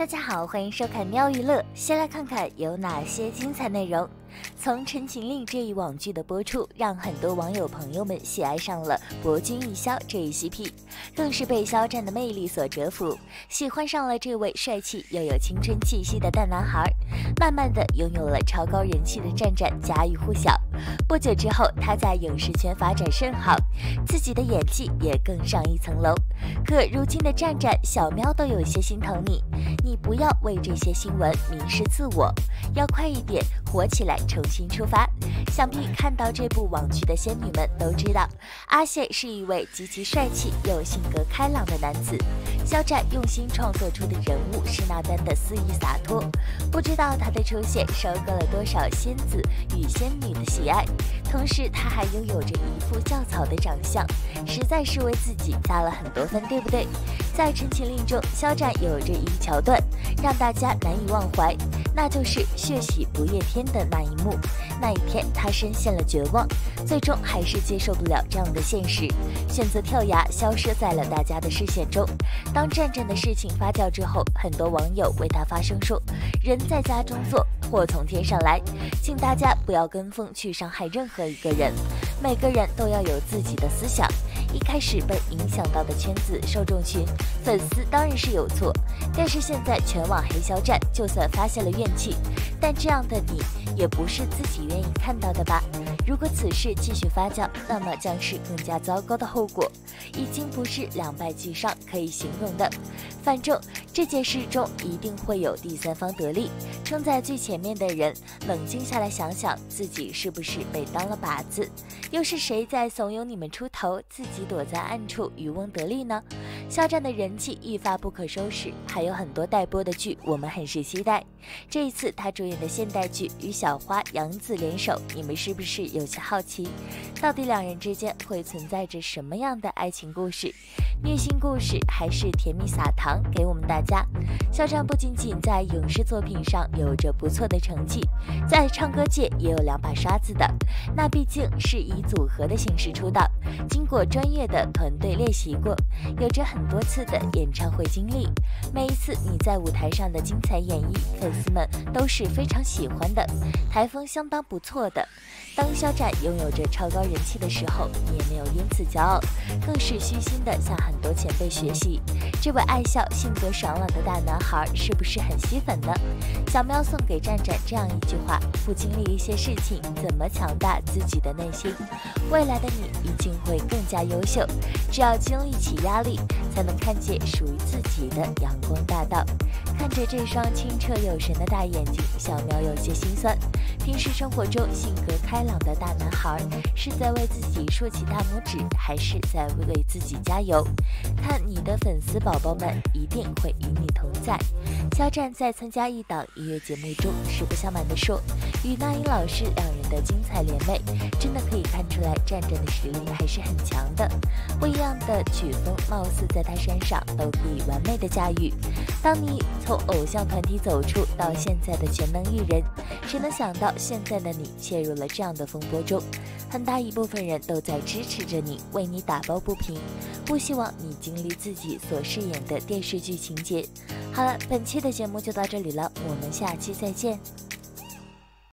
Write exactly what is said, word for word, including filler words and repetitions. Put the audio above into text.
大家好，欢迎收看喵娱乐，先来看看有哪些精彩内容。从《陈情令》这一网剧的播出，让很多网友朋友们喜爱上了博君一肖这一 C P， 更是被肖战的魅力所折服，喜欢上了这位帅气又有青春气息的大男孩，慢慢的拥有了超高人气的战战家喻户晓。不久之后，他在影视圈发展甚好，自己的演技也更上一层楼。可如今的战战，小喵都有些心疼你，你不要为这些新闻迷失自我，要快一点火起来，重新出发。想必看到这部网剧的仙女们都知道，阿谢是一位极其帅气又性格开朗的男子，肖战用心创作出的人物是那般的肆意洒脱，不知道他的出现收割了多少仙子与仙女的喜爱。同时他还拥有着一副校草的长相，实在是为自己加了很多分，对不对？在《陈情令》中，肖战有着一桥段让大家难以忘怀，那就是血洗不夜天的那一幕。那一天他深陷了绝望，最终还是接受不了这样的现实，选择跳崖消失在了大家的视线中。当战战的事情发酵之后，很多网友为他发声说，人在家中坐，祸从天上来，请大家不要跟风去伤害任何一个人，每个人都要有自己的思想。一开始被影响到的圈子受众群粉丝当然是有错，但是现在全网黑肖战，就算发现了怨气，但这样的你也不是自己愿意看到的吧？如果此事继续发酵，那么将是更加糟糕的后果，已经不是两败俱伤可以形容的。反正这件事中一定会有第三方得利，冲在最前面的人冷静下来想想，自己是不是被当了靶子？又是谁在怂恿你们出头，自己躲在暗处渔翁得利呢？肖战的人气一发不可收拾，还有很多待播的剧我们很是期待。这一次他主演的现代剧与小花杨紫联手，你们是不是有些好奇，到底两人之间会存在着什么样的爱情故事？虐心故事还是甜蜜撒糖给我们大家？肖战不仅仅在影视作品上有着不错的成绩，在唱歌界也有两把刷子的，那毕竟是以组合的形式出道，经过专业的团队练习过，有着很多次的演唱会经历，每一次你在舞台上的精彩演绎，粉丝们都是非常喜欢的，台风相当不错的。当肖战拥有着超高人气的时候，你也没有因此骄傲，更是虚心的向很多前辈学习。这位爱笑、性格爽朗的大男孩是不是很吸粉呢？小喵送给战战这样一句话：不经历一些事情，怎么强大自己的内心？未来的你一定会更加优秀，只要经历起压力，才能看见属于自己的阳光大道。看着这双清澈有神的大眼睛，小喵有些心酸。平时生活中性格开朗的大男孩，是在为自己竖起大拇指，还是在为自己加油？看你的粉丝宝宝们一定会与你同在。肖战在参加一档音乐节目中，实不相瞒地说，与那英老师两人的精彩联袂，真的可以看出来战战的实力还是很强的。不一样的曲风，貌似在他身上都可以完美的驾驭。当你从偶像团体走出到现在的全能艺人，谁能想到现在的你陷入了这样的风波中？很大一部分人都在支持着你，为你打抱不平，不希望你经历自己所饰演的电视剧情节。好了，本期的节目就到这里了，我们下期再见。